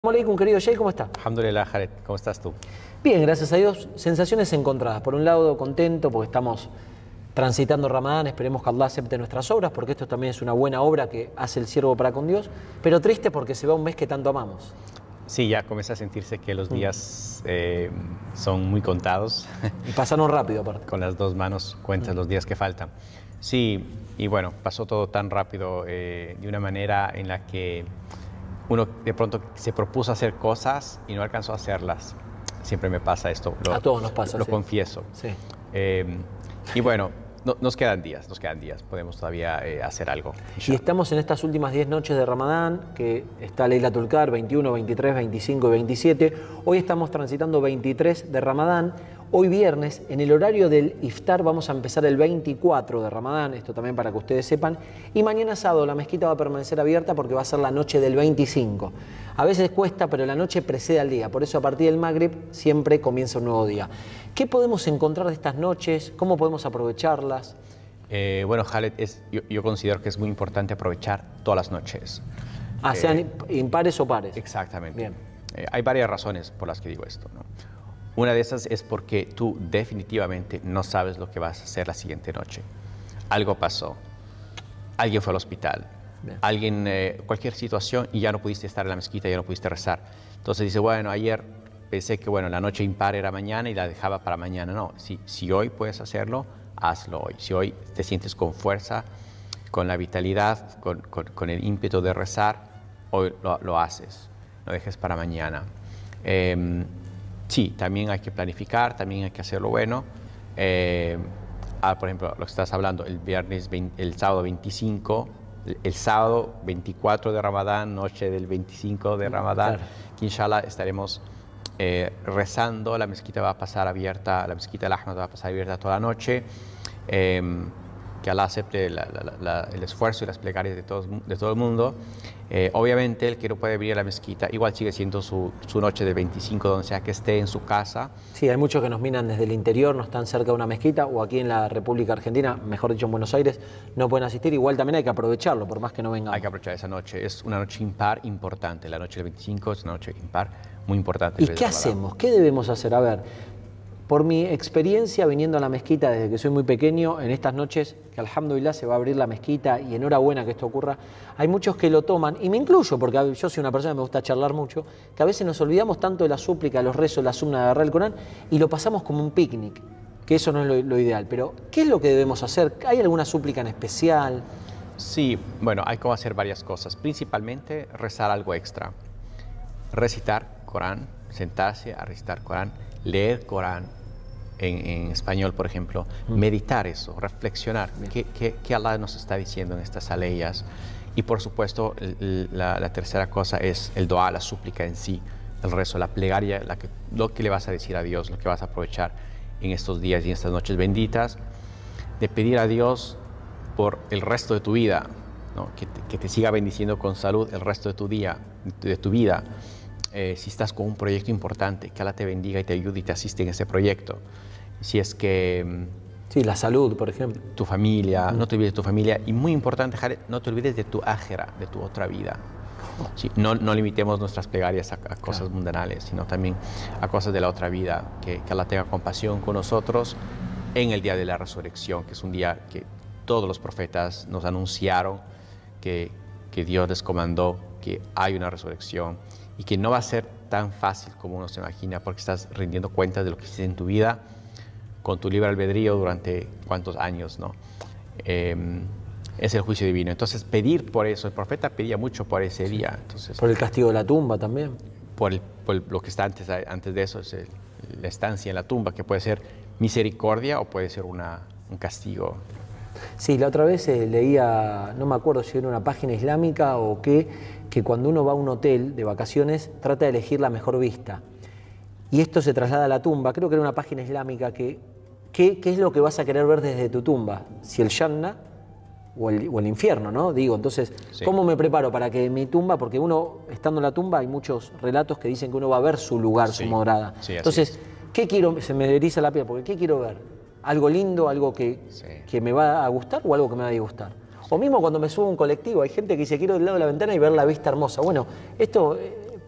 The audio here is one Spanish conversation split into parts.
Alaikum, querido Jay, ¿cómo está? Alhamdulillah, Jared, ¿cómo estás tú? Bien, gracias a Dios. Sensaciones encontradas. Por un lado, contento porque estamos transitando Ramadán, esperemos que Allah acepte nuestras obras, porque esto también es una buena obra que hace el siervo para con Dios, pero triste porque se va un mes que tanto amamos. Sí, ya comienza a sentirse que los días son muy contados. Y pasaron rápido, aparte. Con las dos manos cuentas los días que faltan. Sí, y bueno, pasó todo tan rápido de una manera en la que uno de pronto se propuso hacer cosas y no alcanzó a hacerlas. Siempre me pasa esto. A todos nos pasa, Lo sí. confieso. Sí. Y bueno, nos quedan días, podemos todavía hacer algo. Y estamos en estas últimas 10 noches de Ramadán, que está Laylatul Qadr, 21, 23, 25 y 27. Hoy estamos transitando 23 de Ramadán. Hoy viernes, en el horario del iftar, vamos a empezar el 24 de Ramadán, esto también para que ustedes sepan. Y mañana sábado la mezquita va a permanecer abierta porque va a ser la noche del 25. A veces cuesta, pero la noche precede al día. Por eso a partir del Maghrib siempre comienza un nuevo día. ¿Qué podemos encontrar de estas noches? ¿Cómo podemos aprovecharlas? Bueno, Khaled, yo considero que es muy importante aprovechar todas las noches. Sean impares o pares. Exactamente. Bien. Hay varias razones por las que digo esto, ¿no? Una de esas es porque tú definitivamente no sabes lo que vas a hacer la siguiente noche. Algo pasó, alguien fue al hospital, cualquier situación y ya no pudiste estar en la mezquita, ya no pudiste rezar. Entonces dice, bueno, ayer pensé que la noche impar era mañana y la dejaba para mañana. No, si hoy puedes hacerlo, hazlo hoy. Si hoy te sientes con fuerza, con la vitalidad, con el ímpetu de rezar, hoy lo haces, no dejes para mañana. Sí, también hay que planificar, también hay que hacerlo bueno. Por ejemplo, lo que estás hablando, el sábado 25, el sábado 24 de Ramadán, noche del 25 de Ramadán, claro, que inshallah estaremos rezando, la mezquita va a pasar abierta, la mezquita del Ahmad va a pasar abierta toda la noche. Que Allah acepte el esfuerzo y las plegarias de todo el mundo. Obviamente, el que no puede venir a la mezquita, igual sigue siendo su noche de 25, donde sea que esté en su casa. Sí, hay muchos que nos miran desde el interior, no están cerca de una mezquita, o aquí en la República Argentina, mejor dicho en Buenos Aires, no pueden asistir. Igual también hay que aprovecharlo, por más que no vengan. Hay que aprovechar esa noche, es una noche impar importante. La noche del 25 es una noche impar muy importante. ¿Y qué hacemos? ¿Qué debemos hacer? A ver, por mi experiencia viniendo a la mezquita desde que soy muy pequeño, en estas noches que alhamdulillah se va a abrir la mezquita y enhorabuena que esto ocurra, hay muchos que lo toman, y me incluyo porque yo soy una persona que me gusta charlar mucho, que a veces nos olvidamos tanto de la súplica, los rezos, la sunna de agarrar el Corán y lo pasamos como un picnic, que eso no es lo ideal. Pero, ¿qué es lo que debemos hacer? ¿Hay alguna súplica en especial? Sí, bueno, hay que hacer varias cosas, principalmente rezar algo extra, recitar Corán, sentarse a recitar Corán, leer Corán, en español, por ejemplo, meditar eso, reflexionar qué Allah nos está diciendo en estas aleyas. Y por supuesto, la tercera cosa es el dua, la súplica en sí, el rezo, la plegaria, lo que le vas a decir a Dios, lo que vas a aprovechar en estos días y en estas noches benditas, de pedir a Dios por el resto de tu vida, ¿no? Que te siga bendiciendo con salud el resto de tu vida. Si estás con un proyecto importante, que Allah te bendiga y te ayude y te asiste en ese proyecto. Si es que... Sí, la salud, por ejemplo. Tu familia, no te olvides de tu familia. Y muy importante, Jared, no te olvides de tu ájera, de tu otra vida. Sí, no limitemos nuestras plegarias a cosas mundanales, sino también a cosas de la otra vida. Que Allah tenga compasión con nosotros en el día de la resurrección, que es un día que todos los profetas nos anunciaron que Dios les comandó que hay una resurrección y que no va a ser tan fácil como uno se imagina, porque estás rindiendo cuentas de lo que hiciste en tu vida con tu libre albedrío durante cuántos años, ¿no? Es el juicio divino. Entonces, pedir por eso, el profeta pedía mucho por ese día. Entonces, por el castigo de la tumba también. Por lo que está antes de eso, es la estancia en la tumba, que puede ser misericordia o puede ser un castigo. Sí, la otra vez leía, no me acuerdo si era una página islámica o qué, que cuando uno va a un hotel de vacaciones trata de elegir la mejor vista. Y esto se traslada a la tumba. Creo que era una página islámica ¿qué es lo que vas a querer ver desde tu tumba? Si el Jannah o el infierno, ¿no? Digo, entonces, sí. ¿Cómo me preparo para que mi tumba, porque uno, estando en la tumba, hay muchos relatos que dicen que uno va a ver su lugar, sí, su morada. Sí, entonces, ¿qué quiero? Se me eriza la piel, porque ¿qué quiero ver? ¿Algo lindo, algo que me va a gustar o algo que me va a disgustar? O mismo cuando me subo a un colectivo, hay gente que dice, quiero del lado de la ventana y ver la vista hermosa. Bueno, esto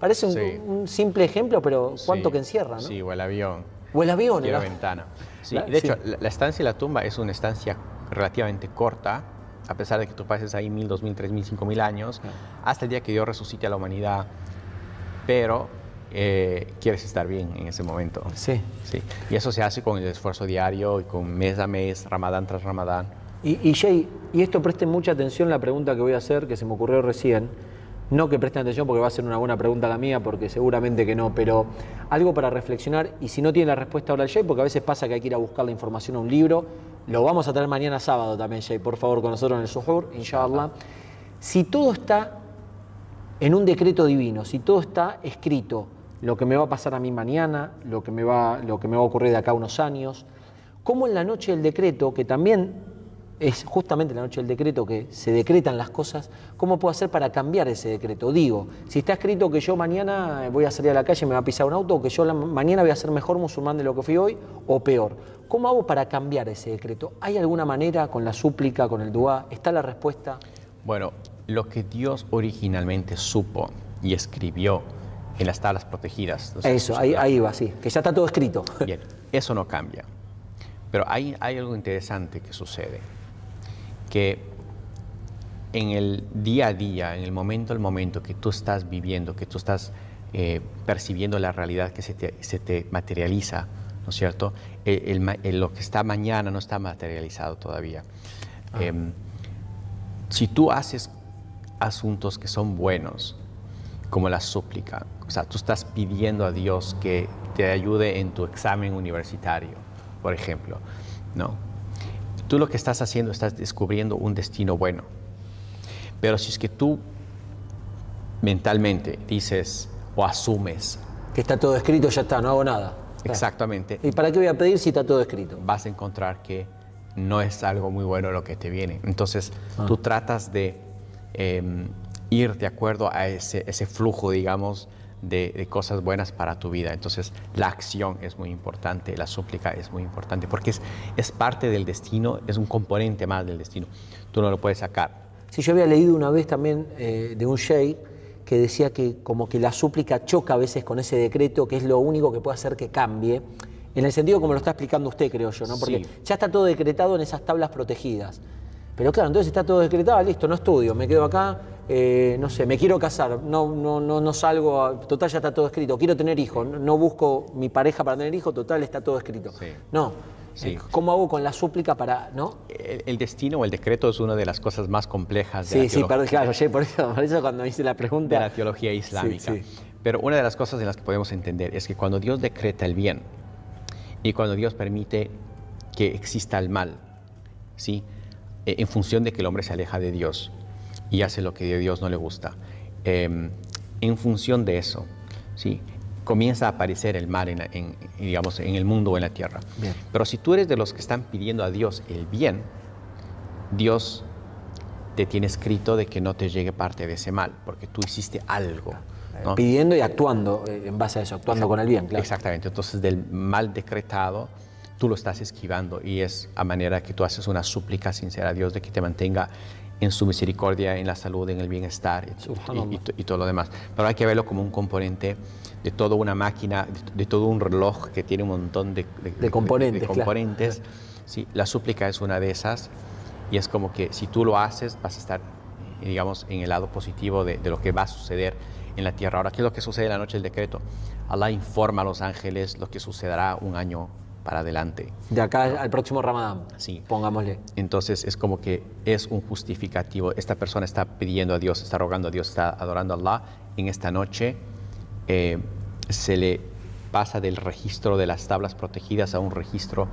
Parece Sí. un simple ejemplo, pero cuánto Sí, que encierra, ¿no? Sí, o el avión. O el avión, Y la ¿no? ventana. Sí, La- de hecho, sí. la estancia en la tumba es una estancia relativamente corta, a pesar de que tú pases ahí 1000, 2000, 3000, 5000 años, hasta el día que Dios resucite a la humanidad. Pero quieres estar bien en ese momento. Sí. Sí. Y eso se hace con el esfuerzo diario y con mes a mes, Ramadán tras Ramadán. Y Jay, y esto presten mucha atención la pregunta que voy a hacer, que se me ocurrió recién. No que presten atención porque va a ser una buena pregunta la mía, porque seguramente que no, pero algo para reflexionar. Y si no tiene la respuesta ahora el Jay, porque a veces pasa que hay que ir a buscar la información a un libro, lo vamos a traer mañana sábado también, Jay, por favor, con nosotros en el Suhoor, inshallah. Si todo está en un decreto divino, si todo está escrito, lo que me va a pasar a mí mañana, lo que me va a ocurrir de acá a unos años, como en la noche del decreto, que también es justamente la noche del decreto que se decretan las cosas, ¿cómo puedo hacer para cambiar ese decreto? Digo, si está escrito que yo mañana voy a salir a la calle y me va a pisar un auto, o que yo mañana voy a ser mejor musulmán de lo que fui hoy, o peor, ¿cómo hago para cambiar ese decreto? ¿Hay alguna manera con la súplica, con el duá? ¿Está la respuesta? Bueno, lo que Dios originalmente supo y escribió en las tablas protegidas. Eso, ahí va, sí, que ya está todo escrito. Bien, eso no cambia. Pero hay algo interesante que sucede, que en el día a día, en el momento al momento que tú estás viviendo, que tú estás percibiendo la realidad que se te materializa, ¿no es cierto? Lo que está mañana no está materializado todavía. Si tú haces asuntos que son buenos, como la súplica, o sea, tú estás pidiendo a Dios que te ayude en tu examen universitario, por ejemplo, ¿no? Tú lo que estás haciendo, estás descubriendo un destino bueno. Pero si es que tú mentalmente dices o asumes... Que está todo escrito, ya está, no hago nada. Exactamente. ¿Y para qué voy a pedir si está todo escrito? Vas a encontrar que no es algo muy bueno lo que te viene. Entonces, tú tratas de ir de acuerdo a ese flujo, digamos, de cosas buenas para tu vida. Entonces, la acción es muy importante, la súplica es muy importante, porque es parte del destino, es un componente más del destino. Tú no lo puedes sacar. Sí, yo había leído una vez también de un sheikh que decía que como que la súplica choca a veces con ese decreto, que es lo único que puede hacer que cambie, en el sentido como lo está explicando usted, creo yo, ¿no? Porque ya está todo decretado en esas tablas protegidas. Pero claro, entonces está todo decretado, listo, no estudio, me quedo acá, no sé, me quiero casar, no salgo, total ya está todo escrito, quiero tener hijos, no busco mi pareja para tener hijos, total está todo escrito. Sí. No, Sí. ¿Cómo hago con la súplica para, no? El destino o el decreto es una de las cosas más complejas de Sí, la sí, teología. perdón, claro, por eso cuando hice la pregunta... De la teología islámica. Sí, sí. Pero una de las cosas en las que podemos entender es que cuando Dios decreta el bien y cuando Dios permite que exista el mal, ¿sí? En función de que el hombre se aleja de Dios y hace lo que a Dios no le gusta, en función de eso, ¿sí? Comienza a aparecer el mal digamos, en el mundo o en la tierra. Bien. Pero si tú eres de los que están pidiendo a Dios el bien, Dios te tiene escrito de que no te llegue parte de ese mal, porque tú hiciste algo, ¿no? Pidiendo y actuando en base a eso, actuando con el bien, claro. Exactamente. Entonces, del mal decretado, tú lo estás esquivando y es a manera que tú haces una súplica sincera a Dios de que te mantenga en su misericordia, en la salud, en el bienestar y todo lo demás. Pero hay que verlo como un componente de toda una máquina, de todo un reloj que tiene un montón de componentes. Claro. Sí, la súplica es una de esas y es como que si tú lo haces vas a estar, digamos, en el lado positivo de lo que va a suceder en la tierra. Ahora, ¿qué es lo que sucede en la noche del decreto? Allah informa a los ángeles lo que sucederá un año para adelante. De acá al próximo Ramadán, sí. Pongámosle. Entonces es como que es un justificativo. Esta persona está pidiendo a Dios, está rogando a Dios, está adorando a Allah. En esta noche se le pasa del registro de las tablas protegidas a un registro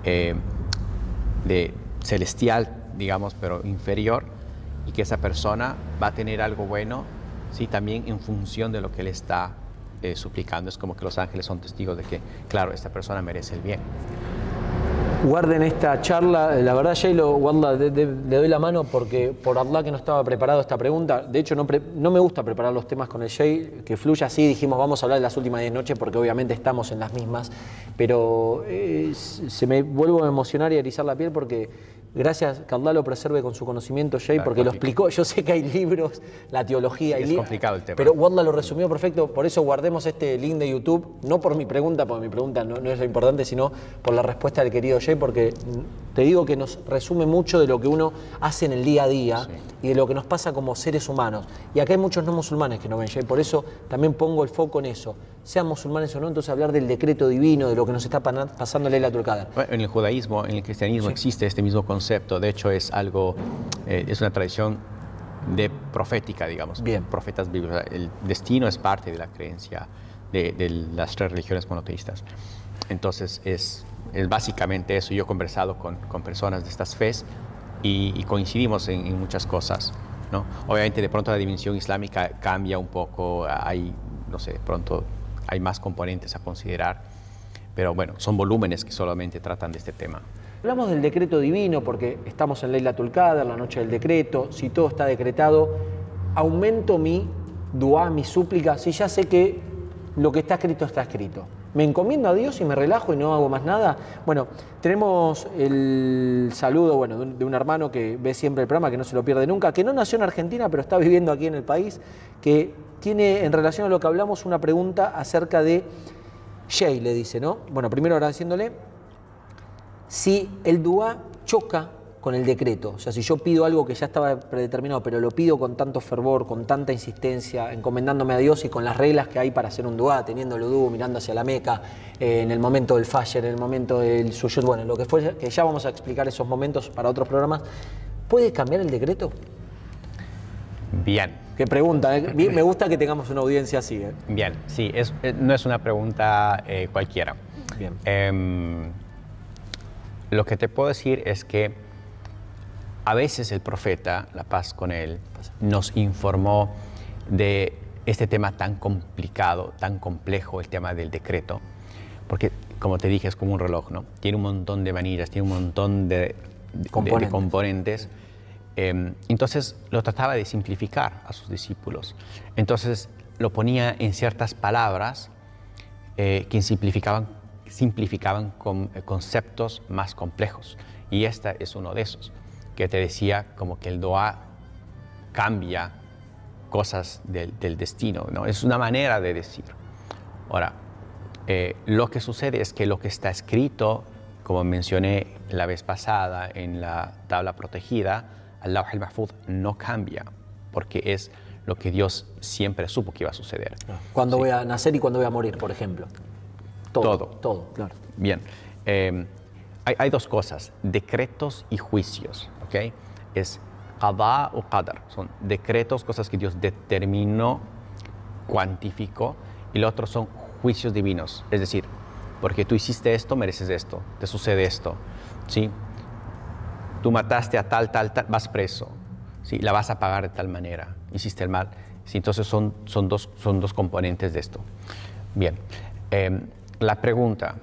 de celestial, digamos, pero inferior, y que esa persona va a tener algo bueno, sí, también en función de lo que él está suplicando. Es como que los ángeles son testigos de que, claro, esta persona merece el bien. Guarden esta charla, la verdad, Shaylo, Wallah, le doy la mano porque por Allah que no estaba preparado esta pregunta. De hecho, no me gusta preparar los temas con el Shay, que fluya así. Dijimos, vamos a hablar de las últimas 10 noches porque obviamente estamos en las mismas. Pero se me vuelvo a emocionar y a erizar la piel porque Gracias, que Allah lo preserve con su conocimiento, Jay, porque lo explicó. Yo sé que hay libros, la teología. Sí, es complicado el tema. Pero Wallah lo resumió perfecto, por eso guardemos este link de YouTube, no por mi pregunta, porque mi pregunta no es lo importante, sino por la respuesta del querido Jay, porque te digo que nos resume mucho de lo que uno hace en el día a día y de lo que nos pasa como seres humanos. Y acá hay muchos no musulmanes que no ven, Jay, por eso también pongo el foco en eso. Sean musulmanes o no, entonces hablar del decreto divino, de lo que nos está pasando en Laylatul Qadr. Bueno, en el judaísmo, en el cristianismo existe este mismo concepto. De hecho, es algo, es una tradición de profética, digamos. Bien. Profetas bíblicos. El destino es parte de la creencia de las 3 religiones monoteístas. Entonces, es básicamente eso. Yo he conversado con personas de estas fes y coincidimos en muchas cosas, ¿no? Obviamente, de pronto la dimensión islámica cambia un poco. Hay, no sé, de pronto hay más componentes a considerar. Pero bueno, son volúmenes que solamente tratan de este tema. Hablamos del decreto divino porque estamos en Laylatul Qadr, la noche del decreto. Si todo está decretado, aumento mi dua, mi súplica. Si ya sé que lo que está escrito está escrito. ¿Me encomiendo a Dios y me relajo y no hago más nada? Bueno, tenemos el saludo de un hermano que ve siempre el programa, que no se lo pierde nunca, que no nació en Argentina, pero está viviendo aquí en el país, que tiene, en relación a lo que hablamos, una pregunta acerca de Jay, le dice, ¿no? Bueno, primero agradeciéndole. Si el dua choca con el decreto, o sea, si yo pido algo que ya estaba predeterminado, pero lo pido con tanto fervor, con tanta insistencia, encomendándome a Dios y con las reglas que hay para hacer un dua, teniendo el udú, mirando hacia la Meca, en el momento del fajr, en el momento del suyud, bueno, lo que fue, que ya vamos a explicar esos momentos para otros programas, ¿puede cambiar el decreto? Bien. Qué pregunta, ¿eh? Bien, me gusta que tengamos una audiencia así, ¿eh? Bien, sí, no es una pregunta cualquiera. Bien. Lo que te puedo decir es que a veces el profeta, la paz con él, nos informó de este tema tan complicado, tan complejo, el tema del decreto, porque, como te dije, es como un reloj, ¿no? Tiene un montón de manillas, tiene un montón de componentes. Entonces lo trataba de simplificar a sus discípulos. Entonces lo ponía en ciertas palabras que simplificaban con conceptos más complejos. Y esta es uno de esos, que te decía como que el dua cambia cosas del destino, ¿no? Es una manera de decir. Ahora, lo que sucede es que lo que está escrito, como mencioné la vez pasada en la tabla protegida, al-Lawh al-Mahfuz no cambia, porque es lo que Dios siempre supo que iba a suceder. ¿Cuándo voy a nacer y cuándo voy a morir, por ejemplo? Todo, claro. Bien. Hay 2 cosas, decretos y juicios, ¿ok? Es qada o qadar, son decretos, cosas que Dios determinó, cuantificó, y lo otro son juicios divinos, es decir, porque tú hiciste esto, mereces esto, te sucede esto, ¿sí? Tú mataste a tal, vas preso, ¿sí? La vas a pagar de tal manera, hiciste el mal, ¿sí? Entonces son dos componentes de esto. Bien, la pregunta,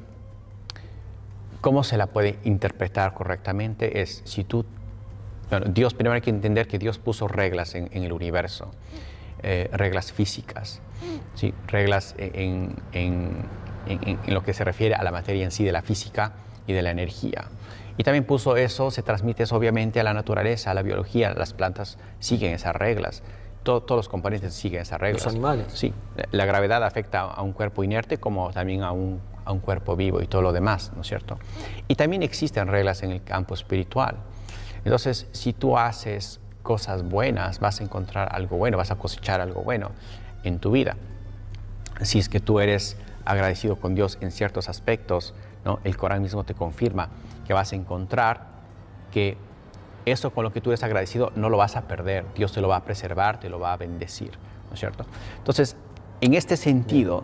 ¿cómo se la puede interpretar correctamente? Es si tú, bueno, Dios, primero hay que entender que Dios puso reglas en el universo, reglas físicas, ¿sí? Reglas en lo que se refiere a la materia en sí, de la física y de la energía. Y también puso eso, se transmite eso obviamente a la naturaleza, a la biología, las plantas siguen esas reglas. Todos los componentes siguen esas reglas. Los animales. Sí, la gravedad afecta a un cuerpo inerte como también a un cuerpo vivo y todo lo demás, ¿no es cierto? Y también existen reglas en el campo espiritual. Entonces, si tú haces cosas buenas, vas a encontrar algo bueno, vas a cosechar algo bueno en tu vida. Si es que tú eres agradecido con Dios en ciertos aspectos, ¿no? El Corán mismo te confirma que vas a encontrar que eso con lo que tú eres agradecido no lo vas a perder, Dios te lo va a preservar, te lo va a bendecir, ¿no es cierto? Entonces, en este sentido,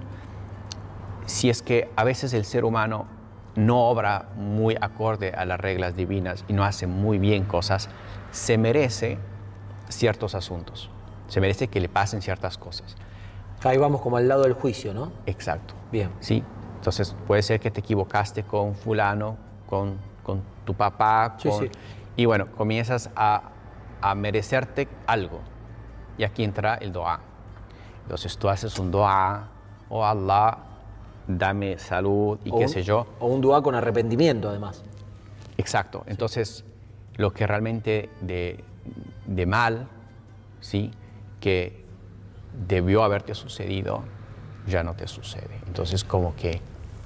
si es que a veces el ser humano no obra muy acorde a las reglas divinas y no hace muy bien cosas, se merece ciertos asuntos, se merece que le pasen ciertas cosas. Ahí vamos como al lado del juicio, ¿no? Exacto. Bien. Sí, entonces puede ser que te equivocaste con fulano, con tu papá, Sí. Y bueno, comienzas a merecerte algo. Y aquí entra el dua. Entonces tú haces un dua, oh Allah, dame salud y qué sé yo. O un dua con arrepentimiento, además. Exacto. Entonces, lo que realmente de mal, ¿sí?, que debió haberte sucedido, ya no te sucede. Entonces, como que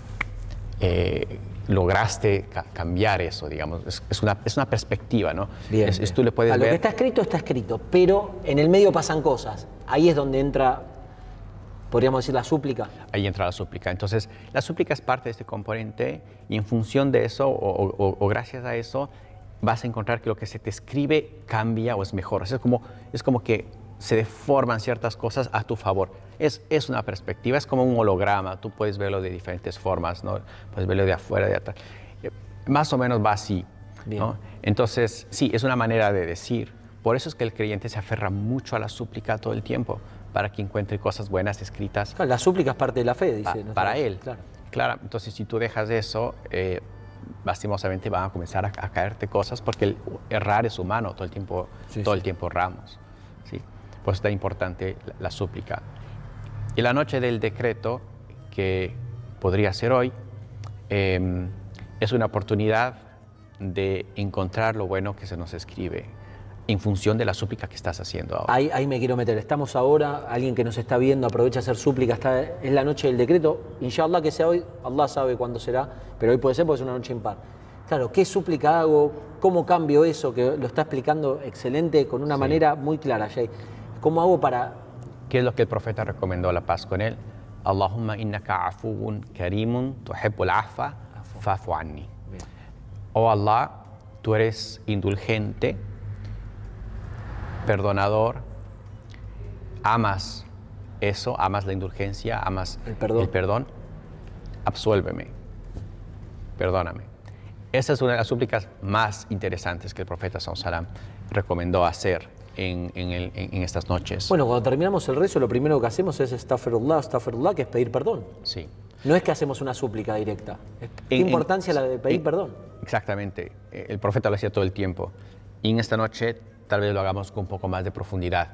lograste cambiar eso, digamos. Es una perspectiva, ¿no? Bien, tú le puedes ver. Lo que está escrito, pero en el medio pasan cosas. Ahí es donde entra, podríamos decir, la súplica. Ahí entra la súplica. Entonces, la súplica es parte de este componente y en función de eso o gracias a eso vas a encontrar que lo que se te escribe cambia o es mejor. Es como que se deforman ciertas cosas a tu favor. Es una perspectiva, es como un holograma. Tú puedes verlo de diferentes formas, ¿no? Puedes verlo de afuera, de atrás. Más o menos va así, ¿no? Entonces, sí, es una manera de decir. Por eso es que el creyente se aferra mucho a la súplica todo el tiempo, para que encuentre cosas buenas escritas. Claro, la súplica es parte de la fe, dice. Para él. Claro. Entonces, si tú dejas eso, lastimosamente van a comenzar a caerte cosas, porque el errar es humano, todo el tiempo erramos, ¿sí? Por eso es tan importante la súplica. Y la noche del decreto, que podría ser hoy, es una oportunidad de encontrar lo bueno que se nos escribe en función de la súplica que estás haciendo ahora. Ahí me quiero meter. Estamos ahora, alguien que nos está viendo, aprovecha a hacer súplica, es la noche del decreto. Inshallah que sea hoy, Allah sabe cuándo será, pero hoy puede ser porque es una noche impar. Claro, ¿qué súplica hago? ¿Cómo cambio eso? Que lo está explicando excelente, con una manera muy clara, Jay. ¿Cómo hago para...? ¿Qué es lo que el profeta recomendó, la paz con él? Allahumma innaka afuun karimun tuhibbul afwa fa'fu anni. Oh Allah, tú eres indulgente, perdonador, amas eso, amas la indulgencia, amas el perdón, absuélveme, perdóname. Esa es una de las súplicas más interesantes que el profeta sallallahu alaihi wasallam recomendó hacer en estas noches. Bueno, cuando terminamos el rezo, lo primero que hacemos es astaghfirullah, que es pedir perdón. Sí. No es que hacemos una súplica directa. ¿Qué importancia la de pedir perdón? Exactamente. El profeta lo hacía todo el tiempo. Y en esta noche tal vez lo hagamos con un poco más de profundidad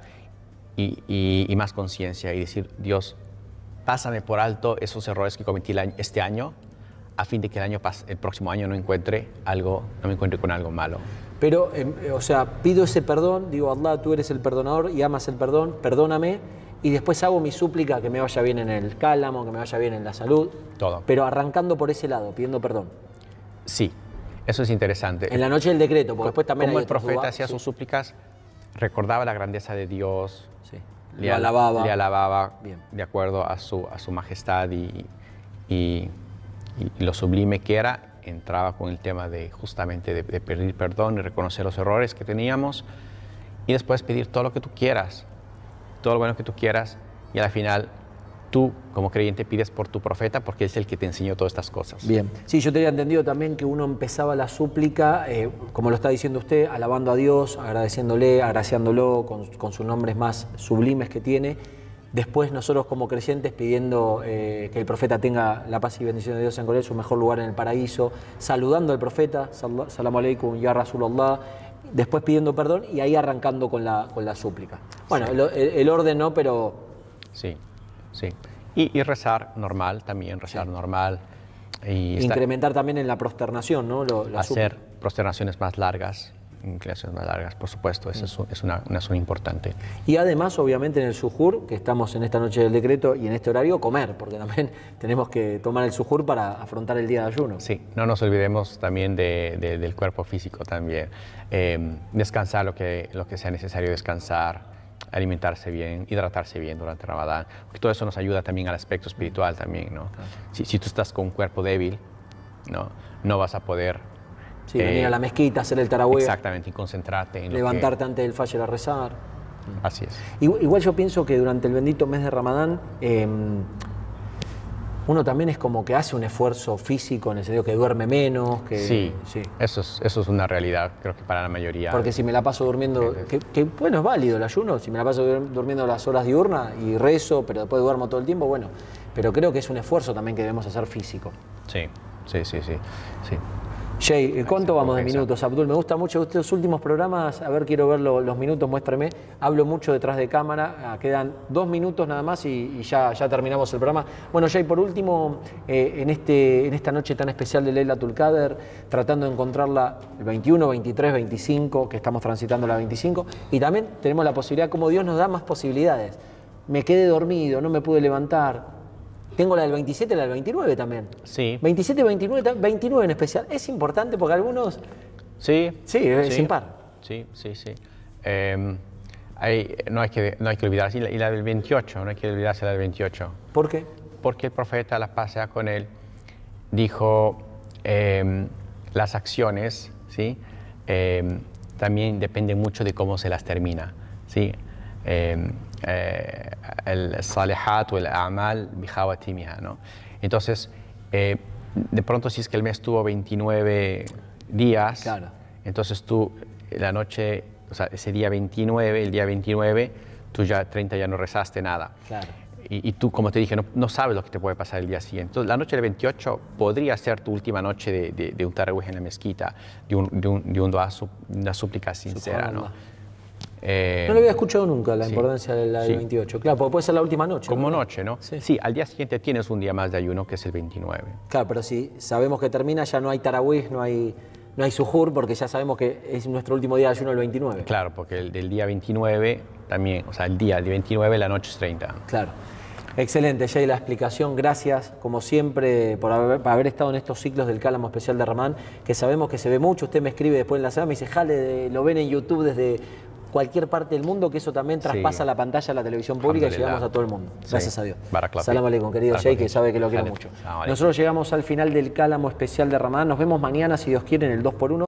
y más conciencia y decir, Dios, pásame por alto esos errores que cometí este año, a fin de que el próximo año no me encuentre con algo malo. Pero, o sea, pido ese perdón, digo, Allah, tú eres el perdonador y amas el perdón, perdóname, y después hago mi súplica, que me vaya bien en el cálamo, que me vaya bien en la salud. Todo. Pero arrancando por ese lado, pidiendo perdón. Sí, eso es interesante. En la noche del decreto, porque después también como hay el profeta hacía sus súplicas, recordaba la grandeza de Dios, le alababa bien, de acuerdo a su majestad y lo sublime que era. Entraba con el tema de justamente de pedir perdón y reconocer los errores que teníamos y después pedir todo lo que tú quieras, todo lo bueno que tú quieras, y al final tú como creyente pides por tu profeta porque es el que te enseñó todas estas cosas. Bien, sí, yo tenía entendido también que uno empezaba la súplica, como lo está diciendo usted, alabando a Dios, agradeciéndole, agraciándolo con sus nombres más sublimes que tiene. Después nosotros como creyentes pidiendo que el profeta tenga la paz y bendición de Dios en su mejor lugar en el paraíso, saludando al profeta, salamu alaikum, ya Rasulallah, después pidiendo perdón y ahí arrancando con la súplica. Bueno, el orden no, pero... Sí, sí. Y rezar normal también, normal. Y incrementar también en la prosternación, ¿no? Hacer prosternaciones más largas. Inclinaciones más largas, por supuesto, eso es una zona importante. Y además, obviamente, en el sujur, que estamos en esta noche del decreto y en este horario, comer, porque también tenemos que tomar el sujur para afrontar el día de ayuno. Sí, no nos olvidemos también del cuerpo físico también. Descansar lo que sea necesario descansar, alimentarse bien, hidratarse bien durante Ramadán, porque todo eso nos ayuda también al aspecto espiritual también, ¿no? Claro. Si tú estás con un cuerpo débil, no vas a poder... Sí, venir a la mezquita, hacer el tarawih. Exactamente, y concentrarte en levantarte antes del fajr a rezar. Así es. Igual yo pienso que durante el bendito mes de Ramadán, uno también es como que hace un esfuerzo físico, en el sentido que duerme menos. Sí. Eso es una realidad, creo que para la mayoría. Porque si me la paso durmiendo, que bueno, es válido el ayuno, si me la paso durmiendo las horas diurnas y rezo, pero después duermo todo el tiempo, bueno. Pero creo que es un esfuerzo también que debemos hacer físico. Sí. Jay, ¿cuánto vamos de Esa. minutos, Abdul? Me gusta mucho estos últimos programas. A ver, quiero ver los minutos, muéstrame. Hablo mucho detrás de cámara. Quedan 2 minutos nada más y ya terminamos el programa. Bueno, Jay, por último, en esta noche tan especial de Laylatul Qadr, tratando de encontrarla el 21, 23, 25, que estamos transitando la 25, y también tenemos la posibilidad, como Dios nos da más posibilidades. Me quedé dormido, no me pude levantar. Tengo la del 27 y la del 29 también. Sí. 27 y 29, 29 en especial. Es importante porque algunos... Sí. Sí, es impar. Sí. No hay que olvidarse. Y la del 28, no hay que olvidarse la del 28. ¿Por qué? Porque el profeta, la paz sea con él, dijo, las acciones, ¿sí? También dependen mucho de cómo se las termina, ¿sí? El salihat o el a'mal bi khawatimiha, ¿no? Entonces, de pronto si es que el mes tuvo 29 días, Claro. entonces tú la noche, o sea, ese día 29, el día 29, tú ya 30 ya no rezaste nada. Claro. Y tú, como te dije, no sabes lo que te puede pasar el día siguiente. Entonces, la noche del 28 podría ser tu última noche de un tarawih en la mezquita, de un dua, una súplica sincera, ¿no? No lo había escuchado nunca, la sí, importancia de la del sí. 28. Claro, porque puede ser la última noche. Como ¿no? noche, ¿no? Sí. Sí, al día siguiente tienes un día más de ayuno, que es el 29. Claro, pero si sabemos que termina, ya no hay tarawih, no hay suhur, porque ya sabemos que es nuestro último día de ayuno el 29. Claro, porque el del día 29 también, o sea, el día del 29, la noche es 30. Claro. Excelente, Jay, la explicación. Gracias, como siempre, por haber estado en estos ciclos del Cálamo Especial de Ramadán, que sabemos que se ve mucho. Usted me escribe después en la semana, me dice, Jale, lo ven en YouTube desde cualquier parte del mundo, que eso también traspasa la pantalla a la televisión pública y llegamos a todo el mundo. Gracias a Dios. Salam aleikum, querido Jay, que sabe que lo quiero mucho. Nosotros llegamos al final del Cálamo Especial de Ramadán. Nos vemos mañana, si Dios quiere, en el 2x1.